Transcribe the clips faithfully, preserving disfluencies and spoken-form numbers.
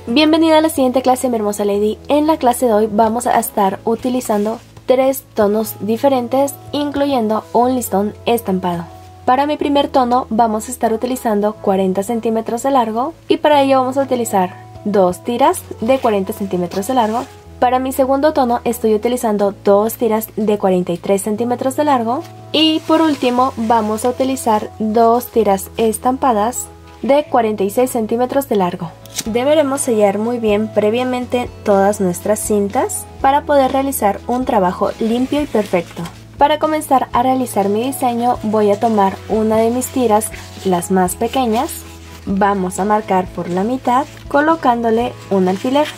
Bienvenida a la siguiente clase, mi hermosa lady. En la clase de hoy vamos a estar utilizando tres tonos diferentes, incluyendo un listón estampado. Para mi primer tono vamos a estar utilizando cuarenta centímetros de largo y para ello vamos a utilizar dos tiras de cuarenta centímetros de largo. Para mi segundo tono estoy utilizando dos tiras de cuarenta y tres centímetros de largo y por último vamos a utilizar dos tiras estampadas de cuarenta y seis centímetros de largo. Deberemos sellar muy bien previamente todas nuestras cintas para poder realizar un trabajo limpio y perfecto. Para comenzar a realizar mi diseño voy a tomar una de mis tiras, las más pequeñas, vamos a marcar por la mitad colocándole un alfiler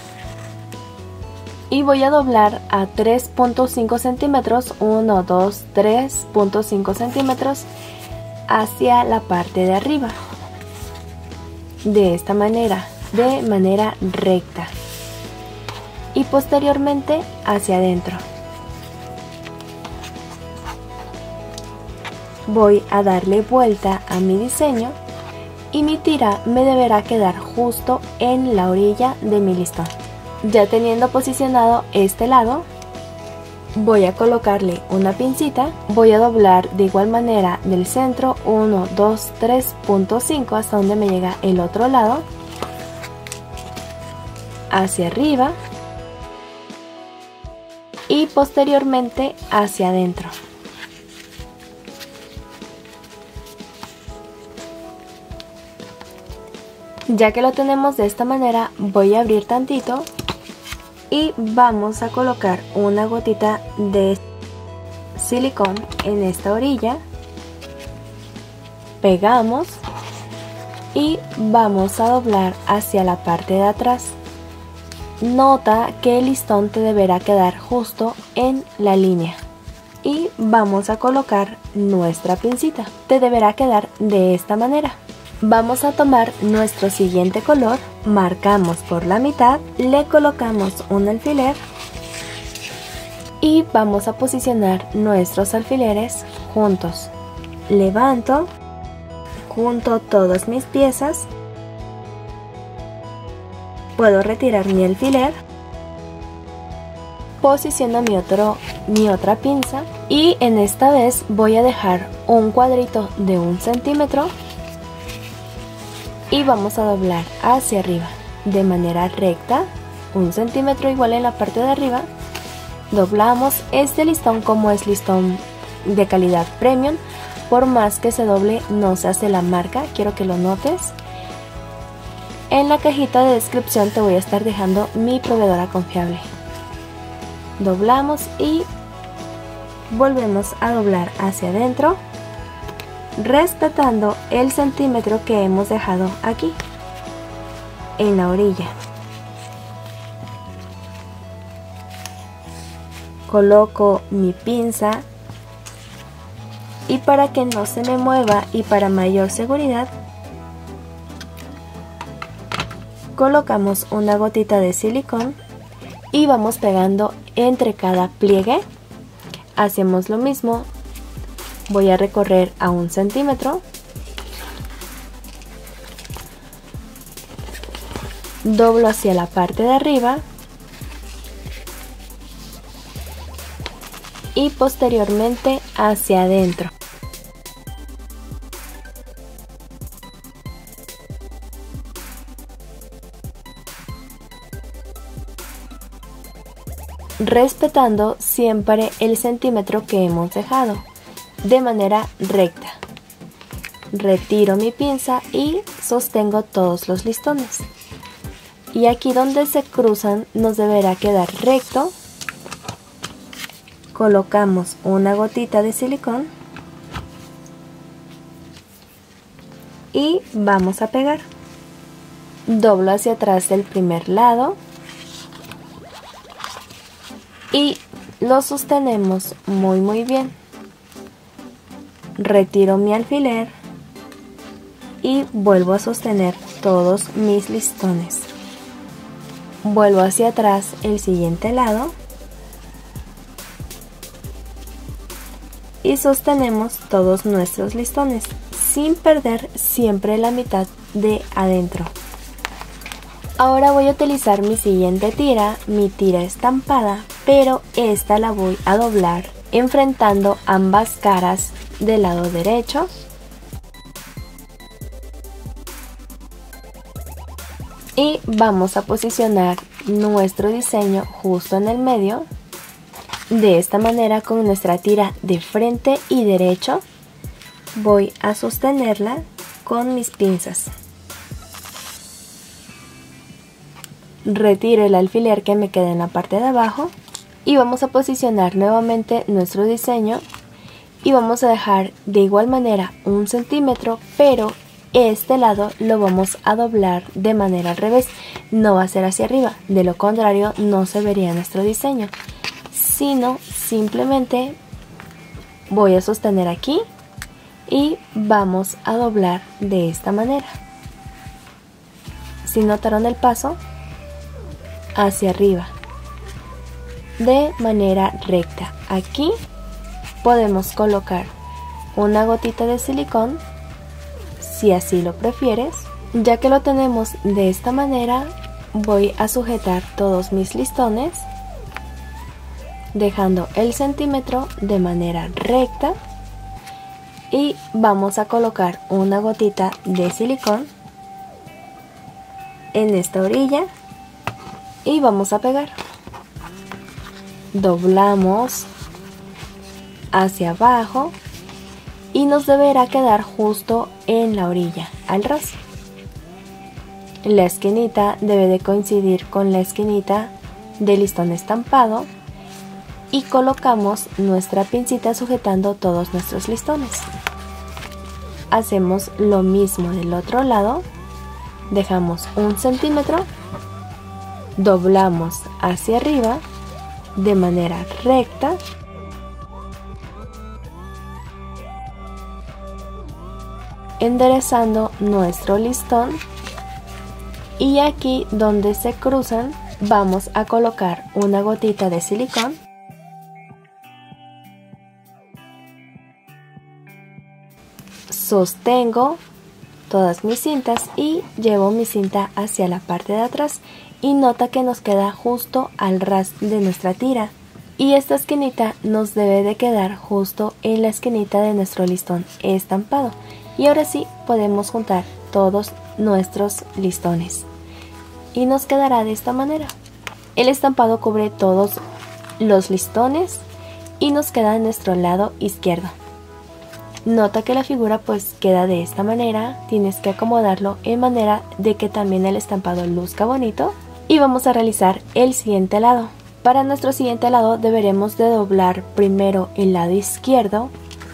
y voy a doblar a tres punto cinco centímetros, uno, dos, tres punto cinco centímetros hacia la parte de arriba. De esta manera, de manera recta y posteriormente hacia adentro. Voy a darle vuelta a mi diseño y mi tira me deberá quedar justo en la orilla de mi listón. Ya teniendo posicionado este lado, voy a colocarle una pincita, voy a doblar de igual manera del centro uno, dos, tres punto cinco hasta donde me llega el otro lado, hacia arriba y posteriormente hacia adentro. Ya que lo tenemos de esta manera, voy a abrir tantito y vamos a colocar una gotita de silicón en esta orilla, pegamos y vamos a doblar hacia la parte de atrás. Nota que el listón te deberá quedar justo en la línea y vamos a colocar nuestra pincita, te deberá quedar de esta manera. Vamos a tomar nuestro siguiente color, marcamos por la mitad, le colocamos un alfiler y vamos a posicionar nuestros alfileres juntos. Levanto, junto todas mis piezas, puedo retirar mi alfiler, posiciono mi, otro, mi otra pinza y en esta vez voy a dejar un cuadrito de un centímetro y vamos a doblar hacia arriba de manera recta, un centímetro igual en la parte de arriba. Doblamos. Este listón, como es listón de calidad premium, por más que se doble no se hace la marca, quiero que lo notes. En la cajita de descripción te voy a estar dejando mi proveedora confiable. Doblamos y volvemos a doblar hacia adentro, respetando el centímetro que hemos dejado aquí en la orilla. Coloco mi pinza y para que no se me mueva y para mayor seguridad colocamos una gotita de silicón y vamos pegando entre cada pliegue. Hacemos lo mismo. Voy a recorrer a un centímetro, doblo hacia la parte de arriba y posteriormente hacia adentro. Respetando siempre el centímetro que hemos dejado, de manera recta. Retiro mi pinza y sostengo todos los listones. Y aquí donde se cruzan nos deberá quedar recto. Colocamos una gotita de silicón y vamos a pegar. Doblo hacia atrás del primer lado y lo sostenemos muy muy bien. Retiro mi alfiler y vuelvo a sostener todos mis listones. Vuelvo hacia atrás el siguiente lado y sostenemos todos nuestros listones sin perder siempre la mitad de adentro. Ahora voy a utilizar mi siguiente tira, mi tira estampada, pero esta la voy a doblar enfrentando ambas caras del lado derecho. Y vamos a posicionar nuestro diseño justo en el medio. De esta manera, con nuestra tira de frente y derecho, voy a sostenerla con mis pinzas. Retiro el alfiler que me queda en la parte de abajo y vamos a posicionar nuevamente nuestro diseño y vamos a dejar de igual manera un centímetro, pero este lado lo vamos a doblar de manera al revés, no va a ser hacia arriba, de lo contrario no se vería nuestro diseño, sino simplemente voy a sostener aquí y vamos a doblar de esta manera. Si notaron el paso, hacia arriba de manera recta. Aquí podemos colocar una gotita de silicón si así lo prefieres. Ya que lo tenemos de esta manera, voy a sujetar todos mis listones dejando el centímetro de manera recta y vamos a colocar una gotita de silicón en esta orilla y vamos a pegar. Doblamos hacia abajo y nos deberá quedar justo en la orilla, al ras. La esquinita debe de coincidir con la esquinita del listón estampado y colocamos nuestra pincita sujetando todos nuestros listones. Hacemos lo mismo del otro lado, dejamos un centímetro, doblamos hacia arriba de manera recta enderezando nuestro listón y aquí donde se cruzan vamos a colocar una gotita de silicón. Sostengo todas mis cintas y llevo mi cinta hacia la parte de atrás y nota que nos queda justo al ras de nuestra tira y esta esquinita nos debe de quedar justo en la esquinita de nuestro listón estampado. Y ahora sí podemos juntar todos nuestros listones y nos quedará de esta manera. El estampado cubre todos los listones y nos queda en nuestro lado izquierdo. Nota que la figura pues queda de esta manera, tienes que acomodarlo en manera de que también el estampado luzca bonito. Y vamos a realizar el siguiente lado. Para nuestro siguiente lado deberemos de doblar primero el lado izquierdo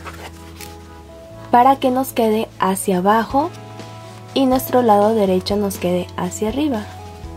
para que nos quede hacia abajo y nuestro lado derecho nos quede hacia arriba.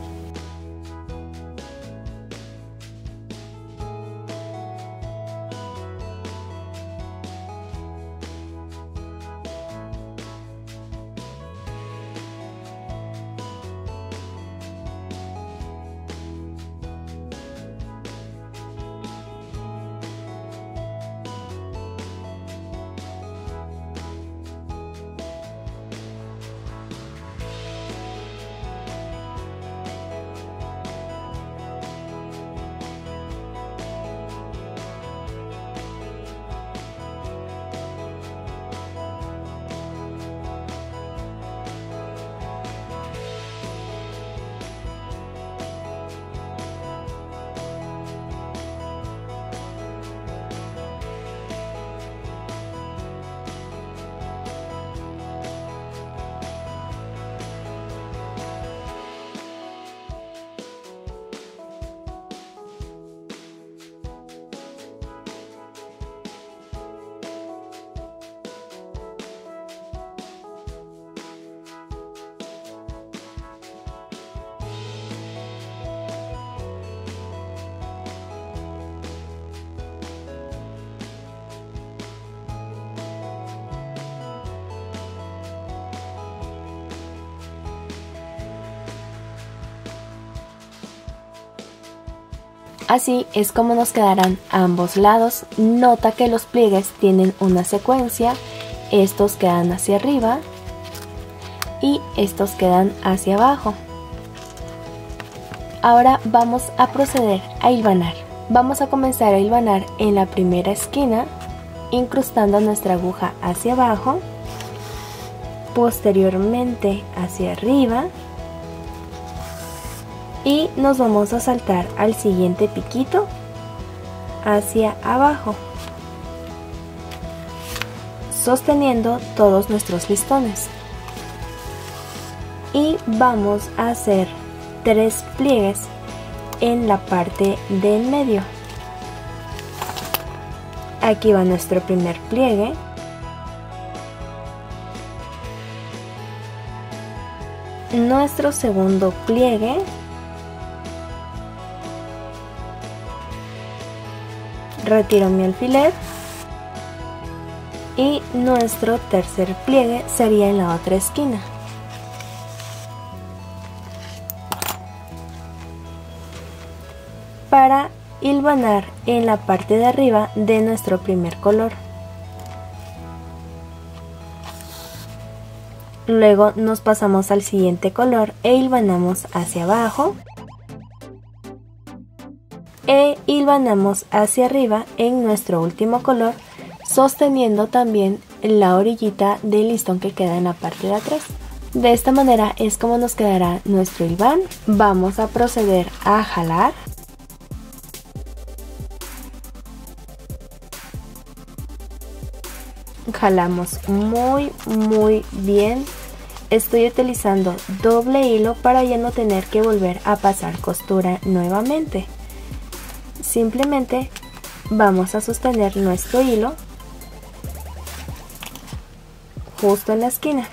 Así es como nos quedarán ambos lados. Nota que los pliegues tienen una secuencia, estos quedan hacia arriba y estos quedan hacia abajo. Ahora vamos a proceder a hilvanar. Vamos a comenzar a hilvanar en la primera esquina, incrustando nuestra aguja hacia abajo, posteriormente hacia arriba, y nos vamos a saltar al siguiente piquito hacia abajo, sosteniendo todos nuestros listones, y vamos a hacer tres pliegues en la parte del medio. Aquí va nuestro primer pliegue, nuestro segundo pliegue, retiro mi alfiler y nuestro tercer pliegue sería en la otra esquina. Para hilvanar en la parte de arriba de nuestro primer color. Luego nos pasamos al siguiente color e hilvanamos hacia abajo e hilvanamos hacia arriba en nuestro último color, sosteniendo también la orillita del listón que queda en la parte de atrás. De esta manera es como nos quedará nuestro hilván. Vamos a proceder a jalar. Jalamos muy muy bien. Estoy utilizando doble hilo para ya no tener que volver a pasar costura nuevamente. Simplemente vamos a sostener nuestro hilo justo en la esquina.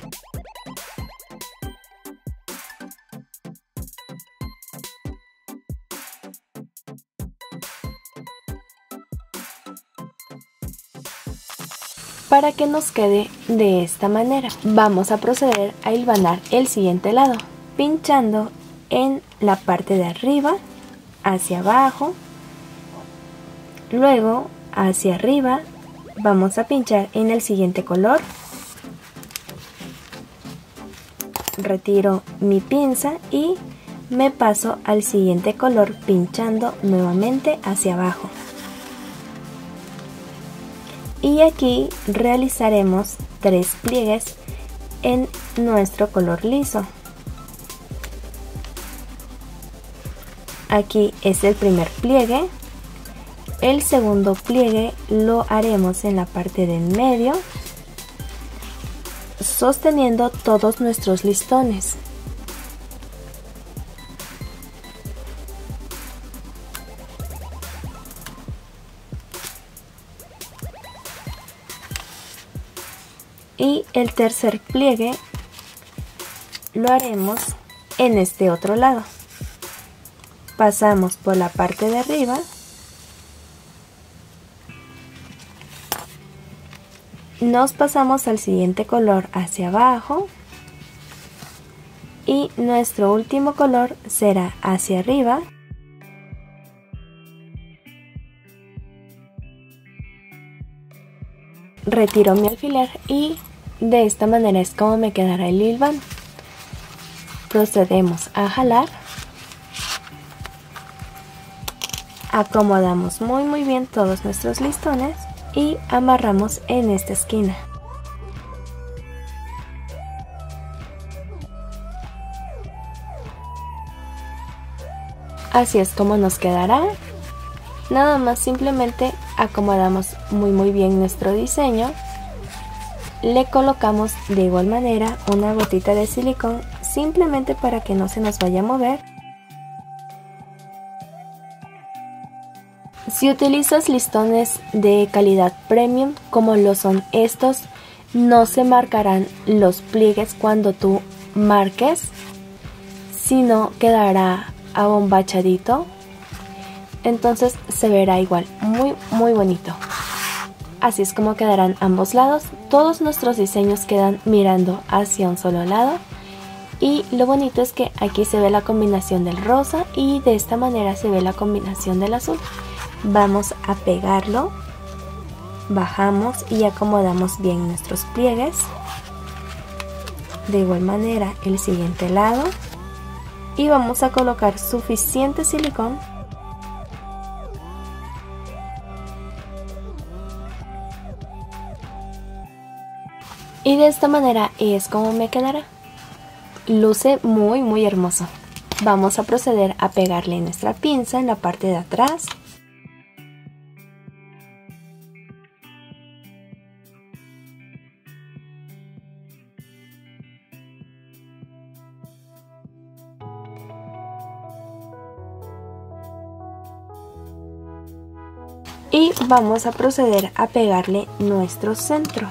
Para que nos quede de esta manera, vamos a proceder a hilvanar el siguiente lado, pinchando en la parte de arriba hacia abajo, luego hacia arriba vamos a pinchar en el siguiente color, retiro mi pinza y me paso al siguiente color pinchando nuevamente hacia abajo. Y aquí realizaremos tres pliegues en nuestro color liso. Aquí es el primer pliegue. El segundo pliegue lo haremos en la parte del medio, sosteniendo todos nuestros listones. Y el tercer pliegue lo haremos en este otro lado. Pasamos por la parte de arriba, nos pasamos al siguiente color hacia abajo y nuestro último color será hacia arriba. Retiro mi alfiler y de esta manera es como me quedará el hilván. Procedemos a jalar, acomodamos muy muy bien todos nuestros listones y amarramos en esta esquina. Así es como nos quedará. Nada más simplemente acomodamos muy muy bien nuestro diseño, le colocamos de igual manera una gotita de silicón simplemente para que no se nos vaya a mover. Si utilizas listones de calidad premium como lo son estos, no se marcarán los pliegues cuando tú marques, sino quedará abombachadito. Entonces se verá igual, muy muy bonito. Así es como quedarán ambos lados. Todos nuestros diseños quedan mirando hacia un solo lado. Y lo bonito es que aquí se ve la combinación del rosa y de esta manera se ve la combinación del azul. Vamos a pegarlo, bajamos y acomodamos bien nuestros pliegues. De igual manera el siguiente lado. y vamos a colocar suficiente silicón y de esta manera es como me quedará. Luce muy muy hermoso. Vamos a proceder a pegarle nuestra pinza en la parte de atrás. Y vamos a proceder a pegarle nuestro centro.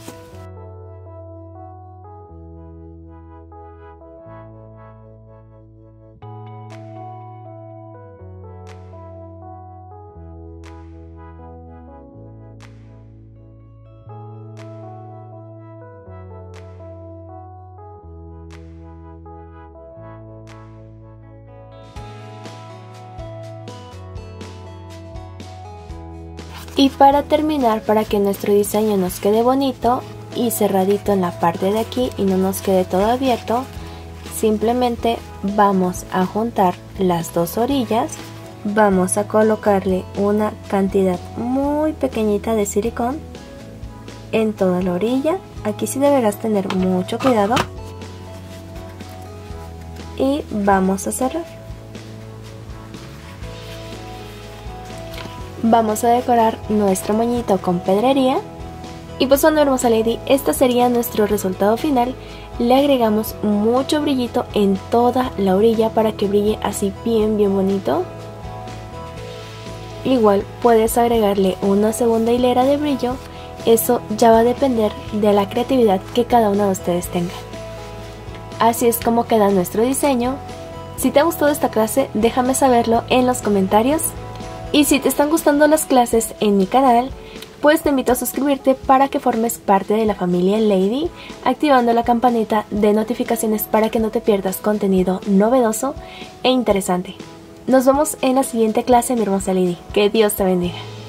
Y para terminar, para que nuestro diseño nos quede bonito y cerradito en la parte de aquí y no nos quede todo abierto, simplemente vamos a juntar las dos orillas, vamos a colocarle una cantidad muy pequeñita de silicón en toda la orilla. Aquí sí deberás tener mucho cuidado y vamos a cerrar. Vamos a decorar nuestro moñito con pedrería. Y pues bueno, hermosa lady, este sería nuestro resultado final. Le agregamos mucho brillito en toda la orilla para que brille así bien bien bonito. Igual puedes agregarle una segunda hilera de brillo. Eso ya va a depender de la creatividad que cada uno de ustedes tenga. Así es como queda nuestro diseño. Si te ha gustado esta clase, déjame saberlo en los comentarios. Y si te están gustando las clases en mi canal, pues te invito a suscribirte para que formes parte de la familia Lady, activando la campanita de notificaciones para que no te pierdas contenido novedoso e interesante. Nos vemos en la siguiente clase, mi hermosa Lady. Que Dios te bendiga.